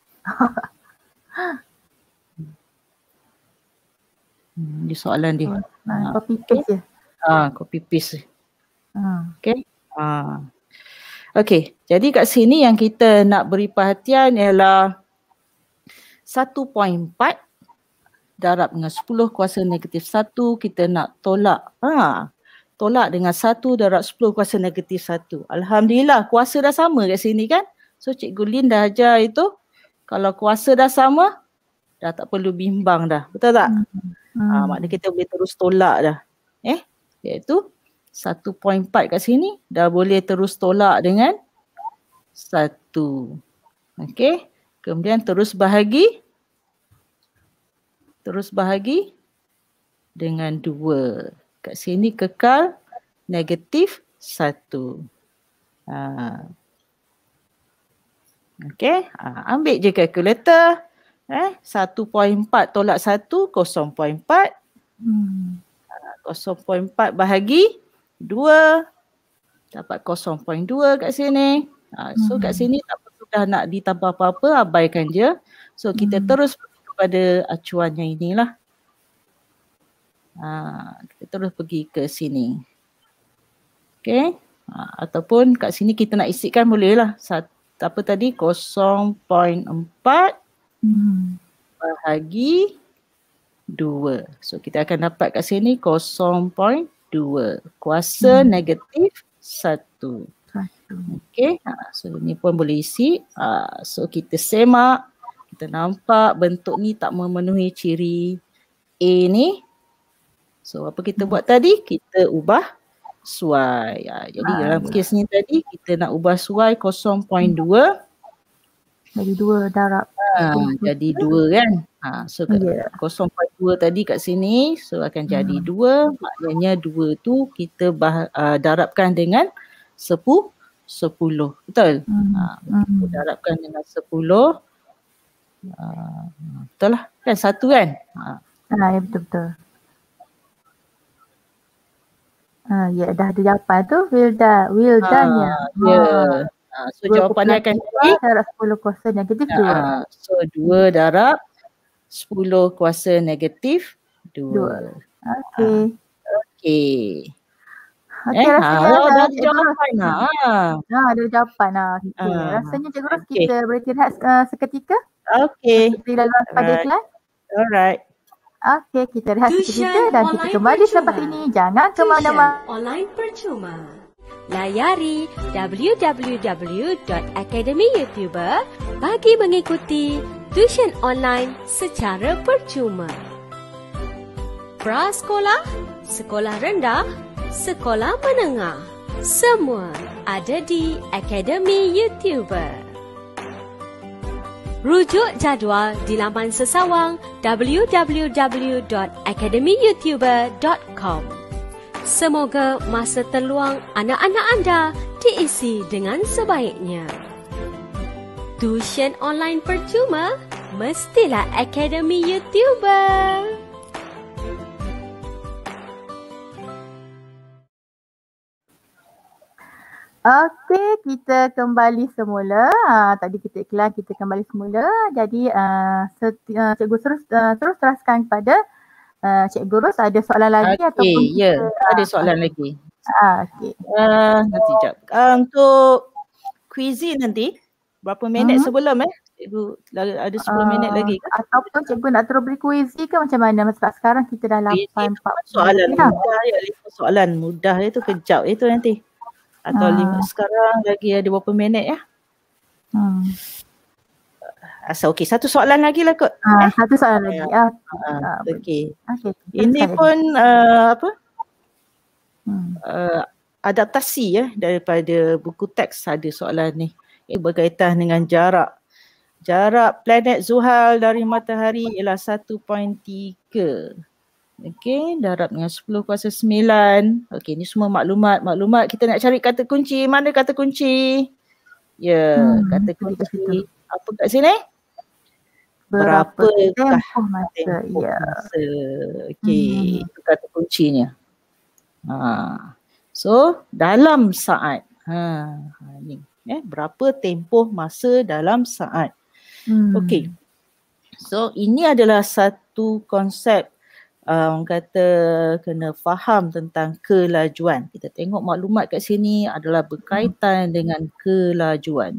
Di soalan dia. Copy paste je. Copy paste. Okay. Okay. Jadi kat sini yang kita nak beri perhatian ialah 1.4 darab dengan 10 kuasa negatif 1 kita nak tolak. Tolak dengan 1 darab 10 kuasa negatif 1. Alhamdulillah kuasa dah sama kat sini kan. So Cikgu Lin dah ajar itu kalau kuasa dah sama dah tak perlu bimbang dah. Betul tak? Maknanya kita boleh terus tolak dah. Iaitu 1.4 kat sini dah boleh terus tolak dengan 1. Okey. Kemudian terus bahagi dengan 2. Kat sini kekal negatif 1. Okey. Ambil je kalkulator. 1.4 tolak 1, 0.4. 0.4 bahagi 2. Dapat 0.2 kat sini. So kat sini tak perlu dah nak ditambah apa-apa, abaikan je. So kita terus pergi kepada acuan yang inilah. Kita terus pergi ke sini. Okay. Ataupun kat sini kita nak isikan boleh lah. Apa tadi? 0.4 bahagi 2. So kita akan dapat kat sini 0.2. Kuasa negatif 1. Okay. So ni pun boleh isi. So kita semak. Kita nampak bentuk ni tak memenuhi ciri A ni. So apa kita buat tadi? Kita ubah suai. Jadi dalam kes ni tadi kita nak ubah suai 0.2. Jadi 2 darab. Jadi 2 kan. So 0.2 tadi kat sini. So akan jadi 2. Maknanya 2 tu kita darabkan dengan 10. Betul? Kita darabkan dengan 10. Betul lah. Kan 1 kan? Ya betul-betul. Ya dah ada jawapan tu. Will done ya. So jawapannya akan jadi darab 10 kuasa negatif 2. So 2 darab 10 kuasa negatif 2. Okey. Okey, rasanya dah ada jawapan lah. Ada jawapan lah. Rasanya Cikgu Ros kita berhenti rehat seketika. Okey. Di laluan pada iklan. Alright. Okey, kita rehat seketika dan kita kembali selepas ini. Jangan ke mana-mana. Online percuma. Layari www.academyyoutuber bagi mengikuti tuition online secara percuma. Prasekolah, sekolah rendah, sekolah menengah, semua ada di Akademi YouTuber. Rujuk jadual di laman sesawang www.academyyoutuber.com. Semoga masa terluang anak-anak anda diisi dengan sebaiknya. Tuition online percuma mestilah Akademi YouTuber. Okey, kita kembali semula. Tadi kita iklan, kita kembali semula. Jadi Cikgu teruskan kepada Cikgu Ros. Ada soalan lagi ataupun ada soalan lagi. Okey. Nanti sekejap. Untuk quizy nanti berapa minit sebelum Cikgu ada 10 minit lagi ke? Ataupun Cikgu nak terus beri quizy ke macam mana? Sebab sekarang kita dah 8.40. Soalan mudah soalan mudah itu kejap itu nanti. Atau 5 sekarang lagi ada berapa minit ya? Asal okey, satu soalan lagi lah kot. Satu soalan lagi. Okey. Ini pun adaptasi daripada buku teks ada soalan ni. Berkaitan dengan jarak. Jarak planet Zuhal dari matahari ialah 1.3. Okey, darab dengan 10 kuasa 9. Okey, ni semua maklumat. Kita nak cari kata kunci. Mana kata kunci? Kata kunci. Apa kat sini? Berapakah tempoh masa? Okey, itu kata kuncinya. So, dalam saat. Ni. Berapa tempoh masa dalam saat. Okey. So, ini adalah satu konsep orang kata kena faham tentang kelajuan. Kita tengok maklumat kat sini adalah berkaitan dengan kelajuan.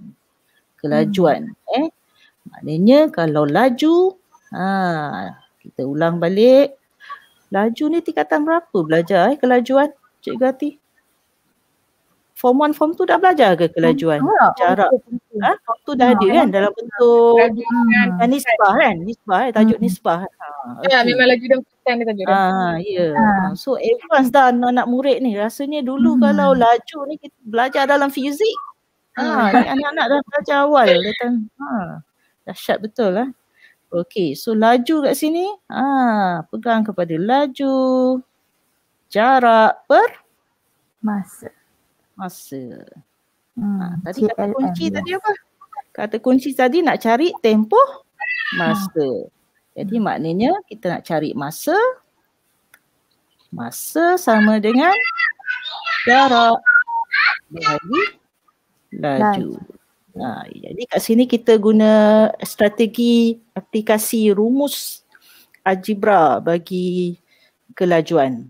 Maknanya kalau laju, kita ulang balik. Laju ni tingkatan berapa belajar kelajuan Cikgu Ati? Form 1, Form 2 dah belajar ke kelajuan? Jarak. Form 2 dah ada kan dalam bentuk nisbah kan? Tajuk nisbah. Memang laju dah bukan dia tajuk dah. So advance dah anak murid ni. Rasanya dulu kalau laju ni kita belajar dalam fizik. Ni anak-anak dah belajar awal datang. Dahsyat betul lah. Okey, so laju kat sini. Pegang kepada laju, jarak per Masa. Tadi kata kunci tadi apa? Kata kunci tadi nak cari tempoh masa. Jadi maknanya kita nak cari masa. Masa sama dengan jarak bahagi laju. Jadi kat sini kita guna strategi aplikasi rumus algebra bagi kelajuan.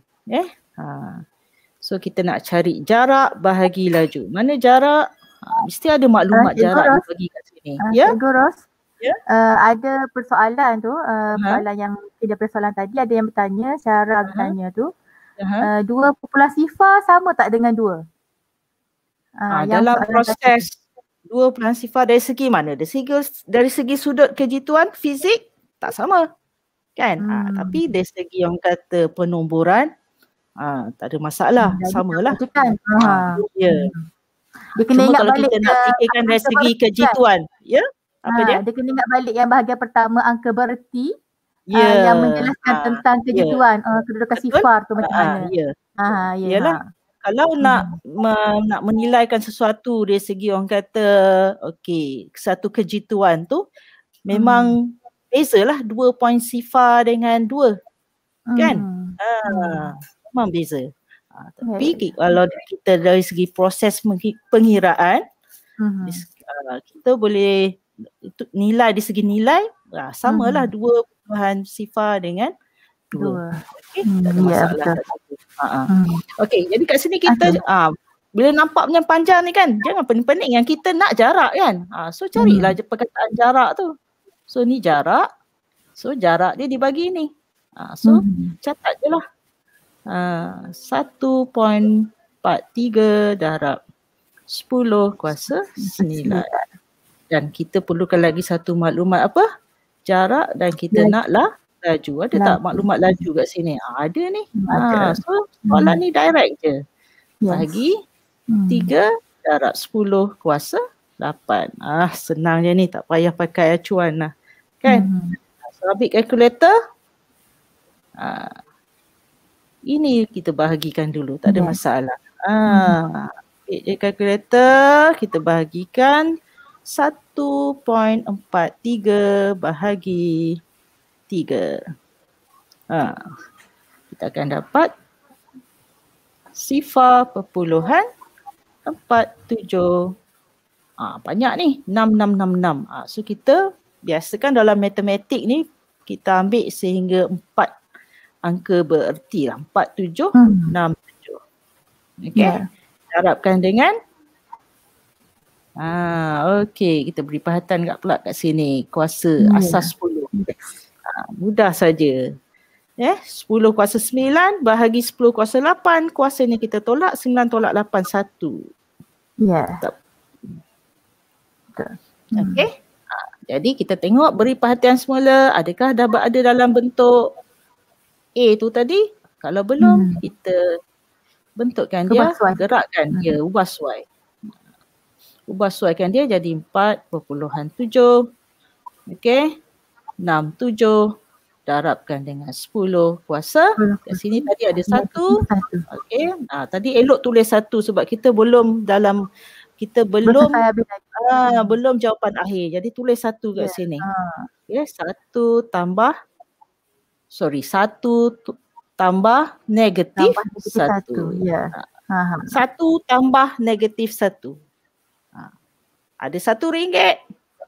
So kita nak cari jarak bahagi laju. Mana jarak? Mesti ada maklumat jarak bagi kat sini. Cikgu Ros, ada persoalan tu, persoalan yang tidak persoalan tadi, ada yang bertanya, Syara bertanya tu, 2 pukulan sifar sama tak dengan 2? Dalam proses 2 pukulan sifar dari segi mana? Dari segi sudut kejituan fizik tak sama. Kan? Tapi dari segi yang kata penomboran, tak ada masalah, samalah. Kan? Dia kena cuma ingat kalau balik kita nak fikirkan dari segi kejituan, apa dia? Dia kena ingat balik yang bahagian pertama angka bererti, yang menjelaskan tentang kejituan, kedudukan sifar tu macam mana. Yalah. Kalau nak menilaikan sesuatu dari segi orang kata satu kejituan tu memang bezalah 2 poin sifar dengan 2. Kan? Memang beza. Tapi kalau kita dari segi proses pengiraan, kita boleh nilai dari segi nilai samalah 2 pukulan sifar dengan 2. Tak ada masalah. Okey, jadi kat sini kita bila nampak macam panjang ni kan, jangan pening-pening, yang kita nak jarak kan. So carilah je perkataan jarak tu. So ni jarak. So jarak dia dibagi ni. So catat je lah. 1.43 darab 10 kuasa 9. Dan kita perlukan lagi satu maklumat apa? Jarak, dan kita naklah laju. Ada tak maklumat laju kat sini? Ada ni. So soalan ni direct je. Bagi 3 darab 10 kuasa 8. Senang je ni, tak payah pakai acuan lah. Kan? So ambil kalkulator. Ini kita bahagikan dulu, tak ada masalah. Ambil kalkulator, kita bahagikan 1.43 bahagi 3. Kita akan dapat sifar perpuluhan 47. Banyak ni, 6666. So kita biasakan dalam matematik ni kita ambil sehingga 4 angka bererti lah. 4767. Okay. Harapkan dengan kita beri perhatian pula kat sini. Kuasa asas 10. Mudah saja. 10 kuasa 9 bahagi 10 kuasa 8. Kuasa ni kita tolak, 9 tolak 8, 1. Okay. Jadi kita tengok, beri perhatian semula. Adakah dah berada dalam bentuk A tu tadi? Kalau belum, kita bentukkan dia, gerakkan dia, ubah suai. Ubah suaikan dia jadi 4.7. Okey. 67 darabkan dengan 10 kuasa. Kat sini tadi ada 1. Okey. Tadi elok tulis 1 sebab kita belum dalam, kita belum jawapan akhir. Jadi tulis 1 kat sini. Okey, 1 tambah 1 tambah negatif 1. 1 tambah negatif 1. Ada RM1.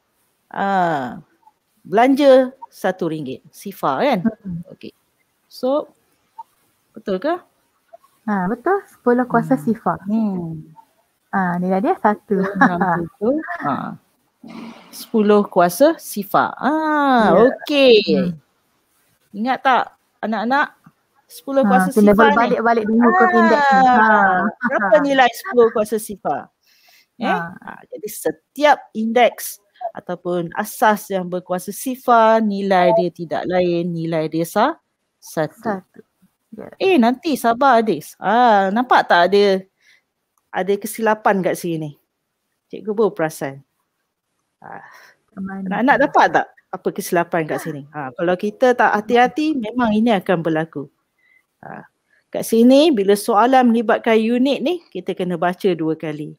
Belanja RM1. Sifar kan? Okey. So betul ke? Betul. 10 kuasa sifar. Nilai dia 1. 10 kuasa sifar. Okey. Ingat tak anak-anak? 10 kuasa sifar ni. Balik-balik dulu ke indeks. Berapa nilai 10 kuasa sifar? Jadi setiap indeks ataupun asas yang berkuasa sifar, nilai dia tidak lain, nilai dia 1. Nanti sabar Adis. Nampak tak ada kesilapan kat sini? Cikgu baru perasan. Anak-anak dapat tak apa kesilapan kat sini? Kalau kita tak hati-hati, memang ini akan berlaku. Kat sini bila soalan melibatkan unit ni, kita kena baca 2 kali.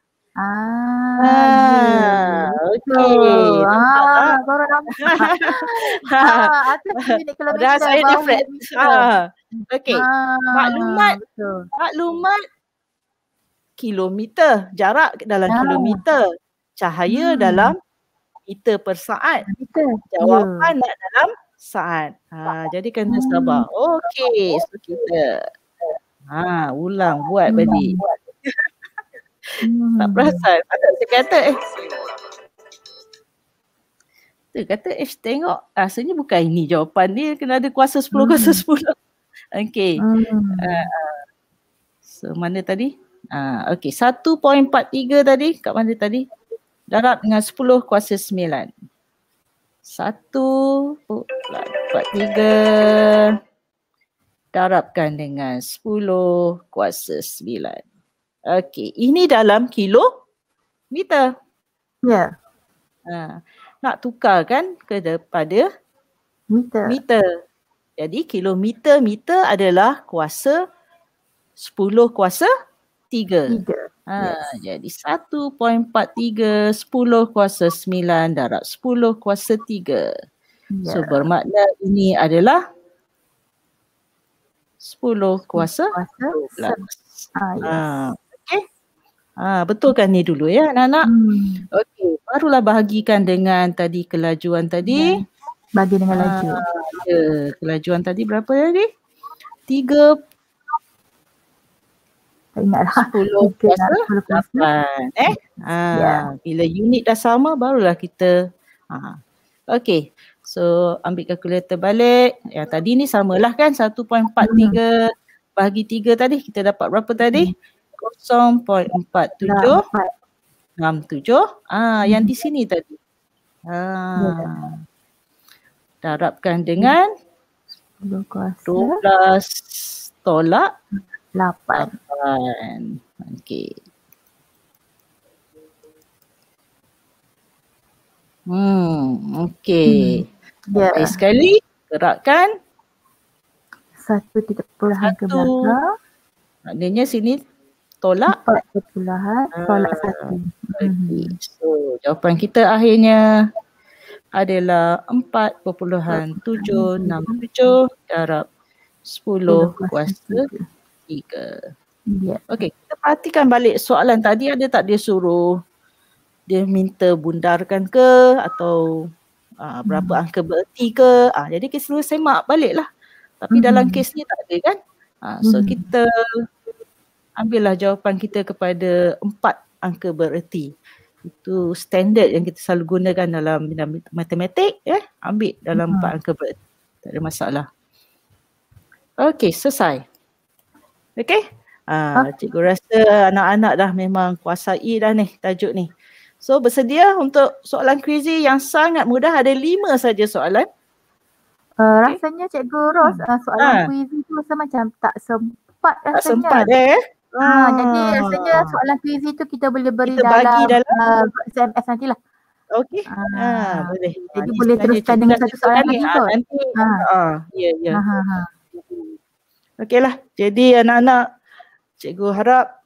Okey. Baru nampak. Atas unit kilometer. Dah saya different. Okey. Betul. Maklumat kilometer, jarak dalam kilometer, cahaya dalam meter per saat. Jawapan nak dalam saat. Jadi kena sabar. Okey, so kita ulang buat balik. Tak perasan. Saya kata kata tengok rasanya bukan ini jawapan dia, kena ada kuasa 10 kuasa 10. Okey. So mana tadi? Okey, 1.43 tadi kat mana tadi? Darab dengan 10 kuasa 9. 1.43 darabkan dengan 10 kuasa 9. Okey, ini dalam kilometer. Ya. Nak tukarkan kepada meter. Jadi meter adalah kuasa 10 kuasa 3. Jadi 1.43 10 kuasa 9 darab 10 kuasa 3. So bermakna ini adalah 10 kuasa 12. Okey. Betulkan ni dulu ya anak-anak. Okey, barulah bahagikan dengan tadi kelajuan tadi. Bagi dengan laju. Kelajuan tadi berapa tadi? 3 tak ingatlah. 10 kuasa 8. Bila unit dah sama barulah kita okey. So ambil kalkulator balik. Yang tadi ni samalah kan 1.43 bahagi 3 tadi kita dapat berapa tadi? 0.4767. Yang di sini tadi. Darabkan dengan 12 tolak 8. Okey. Okey. Baik sekali. Gerakkan. 1 titik puluhan ke belakang. Maknanya sini tolak 4 puluhan tolak 1. Okay. So jawapan kita akhirnya adalah 4.767 darab 10 kuasa 3. Okey, kita perhatikan balik soalan tadi, ada tak dia suruh dia minta bundarkan ke atau berapa angka bererti ke. Jadi kita selalu semak balik lah. Tapi dalam kes ni tak ada kan. So kita ambillah jawapan kita kepada 4 angka bererti. Itu standard yang kita selalu gunakan dalam matematik. Ambil dalam 4 angka bererti. Tak ada masalah. Okey, selesai. Okey. Cikgu rasa anak-anak dah memang kuasai dah ni tajuk ni. So bersedia untuk soalan kuizi yang sangat mudah. Ada 5 saja soalan. Rasanya Cikgu Ros soalan kuizi tu rasa macam tak sempat rasanya. Tak sempat jadi rasanya soalan kuizi tu kita boleh beri dalam SMS nantilah. Okey. Boleh. Jadi boleh teruskan dengan satu soalan lagi kot. Ya. Okeylah. Jadi anak-anak, cikgu harap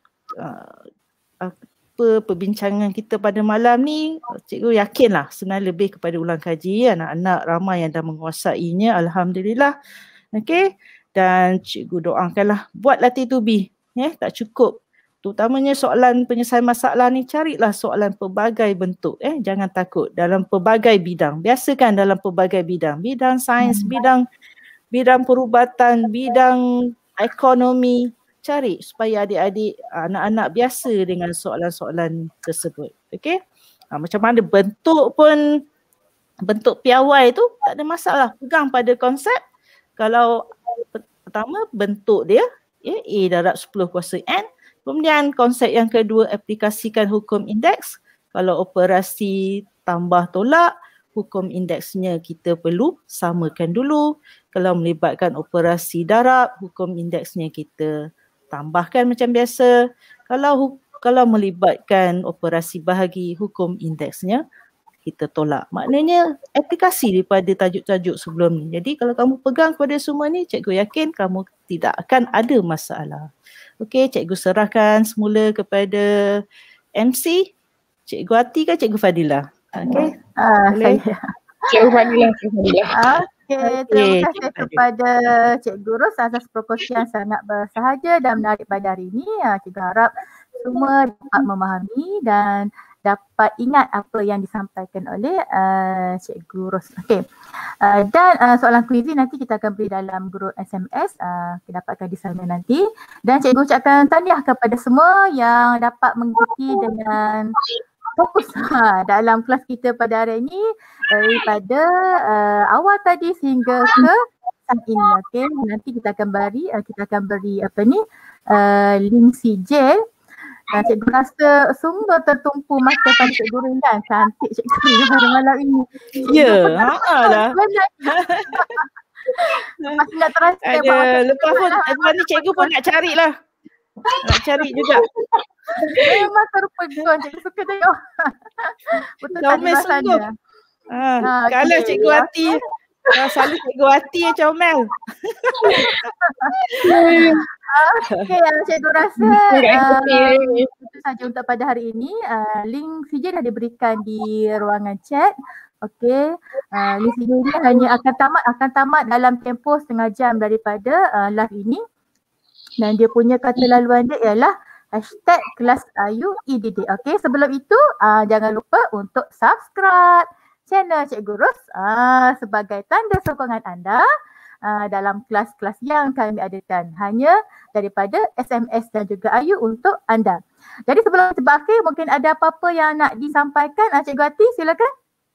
apa perbincangan kita pada malam ni, cikgu yakinlah sebenarnya lebih kepada ulang kaji. Anak-anak ramai yang dah menguasainya, alhamdulillah. Okey. Dan cikgu doakanlah buatlah T2B. Tak cukup. Terutamanya soalan penyelesaian masalah ni, carilah soalan pelbagai bentuk. Jangan takut dalam pelbagai bidang. Biasakan dalam pelbagai bidang. Bidang sains, bidang perubatan, bidang ekonomi. Cari supaya adik-adik, anak-anak biasa dengan soalan-soalan tersebut. Okey? Macam mana bentuk pun, bentuk piawai tu tak ada masalah. Pegang pada konsep. Kalau pertama bentuk dia, A darab 10 kuasa N. Kemudian konsep yang kedua, aplikasikan hukum indeks. Kalau operasi tambah tolak, hukum indeksnya kita perlu samakan dulu. Kalau melibatkan operasi darab, hukum indeksnya kita tambahkan macam biasa. Kalau kalau melibatkan operasi bahagi hukum indeksnya, kita tolak. Maknanya aplikasi daripada tajuk-tajuk sebelum ni. Jadi kalau kamu pegang kepada semua ni, cikgu yakin kamu tidak akan ada masalah. Okey, cikgu serahkan semula kepada MC, Cikgu Ati ke Cikgu Fadilah? Okey. Boleh? Cikgu Fadilah. Okey, terima kasih kepada Cikgu Ros atas perkongsian sangat bersahaja dan menarik pada hari ini. Cikgu harap semua dapat memahami dan dapat ingat apa yang disampaikan oleh Cikgu Ros. Okey. Dan soalan kuizi nanti kita akan beri dalam grup SMS. Kita dapatkan di sana nanti. Dan cikgu ucapkan tahniah kepada semua yang dapat mengikuti dengan fokus dalam kelas kita pada hari ini daripada awal tadi sehingga ke saat ini. Okey. Nanti kita akan beri link CJ. Cikgu rasa sungguh tertumpu mata pada Cikgu Rin kan. Cantik Cikgu Rin pada malam ini. Ya, dah. Masih nak terasa. Lepas pun ni cikgu pun nak cari lah. Nak cari juga. Memang terpegun. Cikgu suka tengok. Betul tak rasanya. Kalau Cikgu Ati. Selalu Cikgu Ati yang comel. Okey, cikgu rasa itu saja untuk pada hari ini. Link CJ dah diberikan di ruangan chat. Okey, link CJ ini hanya akan tamat dalam tempoh setengah jam daripada live ini. Dan dia punya kata laluan dia ialah #KelasAyu-EDD. Okey, sebelum itu jangan lupa untuk subscribe channel Cikgu Ros sebagai tanda sokongan anda dalam kelas-kelas yang kami adakan hanya daripada SMS dan juga Ayu untuk anda. Jadi sebelum kita berakhir, mungkin ada apa-apa yang nak disampaikan. Cikgu Ati, silakan.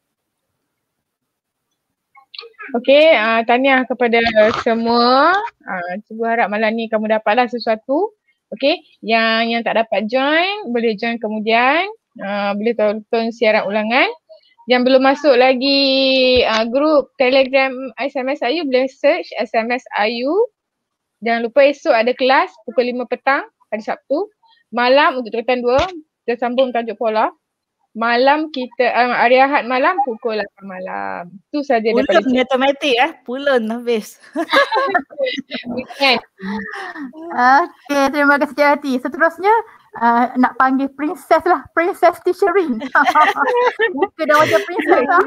Okey, tahniah kepada semua. Cikgu harap malam ni kamu dapatlah sesuatu. Okey, yang tak dapat join, boleh join kemudian. Boleh tonton siaran ulangan. Yang belum masuk lagi grup Telegram SMS Ayu, boleh search SMS Ayu. Jangan lupa esok ada kelas pukul 5 petang hari Sabtu. Malam untuk tingkatan 2, kita sambung tajuk pola. Malam kita, hari Ahad malam pukul 8 malam. Itu saja daripada Pulun matematik pulun habis. Weekend. Okey, terima kasih Cikgu Ati. Seterusnya nak panggil princess lah, Princess Teacher Rin. Muka dah wajah princess lah.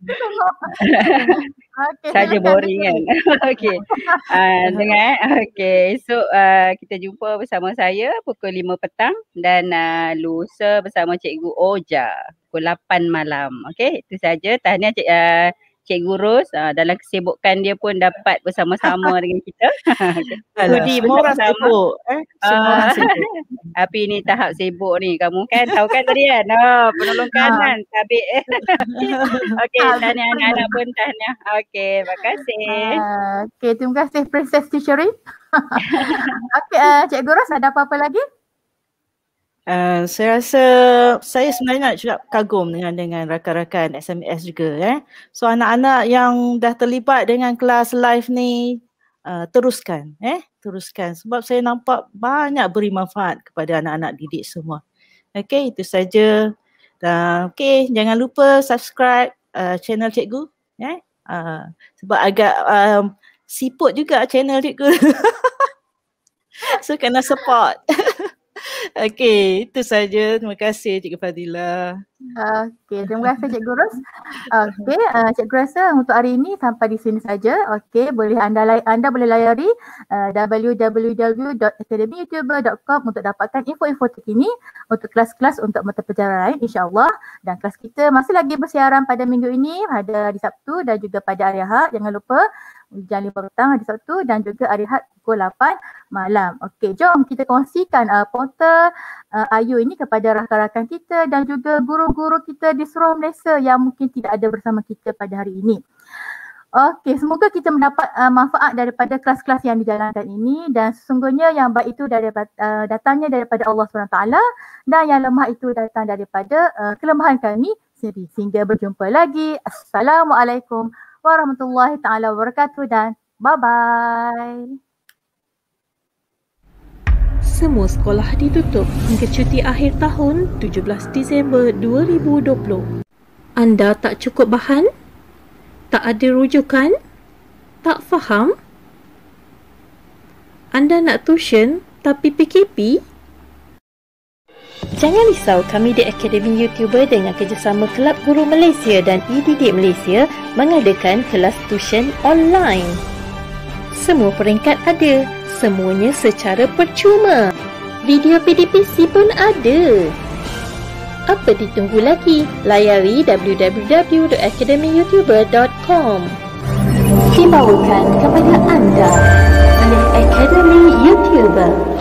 Okay, saja boring kan. Okey. Dengar. Okey, esok kita jumpa bersama saya pukul 5 petang dan lusa bersama Cikgu Oja pukul 8 malam. Okey, itu saja. Tahniah Cikgu Ros, dalam kesibukan dia pun dapat bersama-sama dengan kita. Studi Mora sibuk. Semua sibuk. Tapi ni tahap sibuk ni. Kamu kan tahu kan tadi kan? Penolong kanan. Tabik. Okey, tahniah anak-anak pun tahniah. Okey, terima kasih. Okey, terima kasih Princess Teacher Rin. Okey, Cikgu Ros ada apa-apa lagi? Saya rasa saya sebenarnya nak cakap kagum dengan rakan-rakan SMS juga. So anak-anak yang dah terlibat dengan kelas live ni, teruskan sebab saya nampak banyak beri manfaat kepada anak-anak didik semua. Okey, itu saja. Dan okey, jangan lupa subscribe channel cikgu sebab agak siput juga channel cikgu. So kena support. Okey, itu saja. Terima kasih Cikgu Fadilah. Okey, terima kasih Cikgu Ros. Okey, Cikgu rasa untuk hari ini sampai di sini saja. Okey, boleh anda boleh layari www.academyyoutuber.com untuk dapatkan info-info terkini untuk kelas-kelas untuk mata pelajaran lain insya-Allah. Dan kelas kita masih lagi bersiaran pada minggu ini, ada di Sabtu dan juga pada hari Ahad. Jangan lupa jam 5 petang hari Sabtu dan juga hari Ahad pukul 8 malam. Okey, jom kita kongsikan portal Ayu ini kepada rakan-rakan kita dan juga guru-guru kita di seluruh Malaysia yang mungkin tidak ada bersama kita pada hari ini. Okey, semoga kita mendapat manfaat daripada kelas-kelas yang dijalankan ini dan sesungguhnya yang baik itu datangnya daripada Allah SWT dan yang lemah itu datang daripada kelemahan kami sendiri. Sehingga berjumpa lagi. Assalamualaikum warahmatullahi taala wabarakatuh dan bye-bye. semua sekolah ditutup hingga cuti akhir tahun 17 Disember 2020. Anda tak cukup bahan? Tak ada rujukan? Tak faham? Anda nak tuition tapi PKP? Jangan risau, kami di Akademi YouTuber dengan kerjasama Kelab Guru Malaysia dan eDidik Malaysia mengadakan kelas tuition online. Semua peringkat ada, semuanya secara percuma. Video PDPC pun ada. Apa ditunggu lagi? Layari www.academyyoutuber.com. Dibawakan kepada anda oleh Akademi YouTuber.